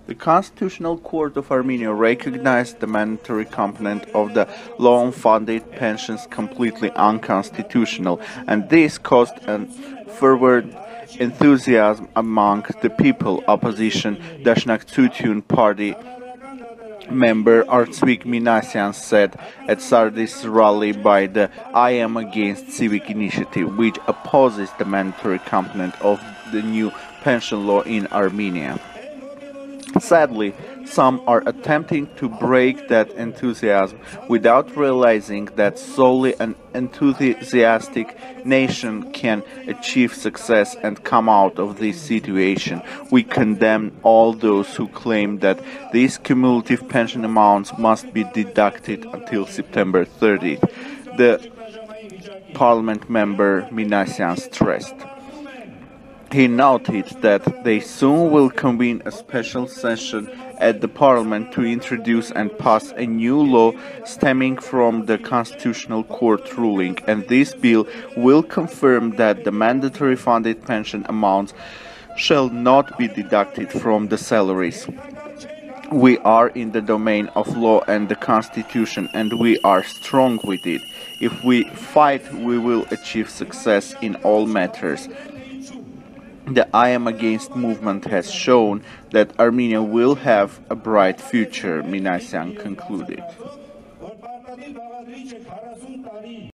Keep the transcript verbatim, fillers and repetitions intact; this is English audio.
The Constitutional Court of Armenia recognized the mandatory component of the loan-funded pensions completely unconstitutional, and this caused a forward enthusiasm among the people. Opposition Dashnaktsutyun party member Artsvik Minasyan said at Sardis rally by the I Am Against Civic Initiative, which opposes the mandatory component of the new pension law in Armenia. Sadly, some are attempting to break that enthusiasm without realizing that solely an enthusiastic nation can achieve success and come out of this situation. We condemn all those who claim that these cumulative pension amounts must be deducted until September thirtieth, the parliament member Minasyan stressed. He noted that they soon will convene a special session at the parliament to introduce and pass a new law stemming from the Constitutional Court ruling, and this bill will confirm that the mandatory funded pension amounts shall not be deducted from the salaries. We are in the domain of law and the Constitution, and we are strong with it. If we fight, we will achieve success in all matters. The I Am Against movement has shown that Armenia will have a bright future, Minasyan concluded.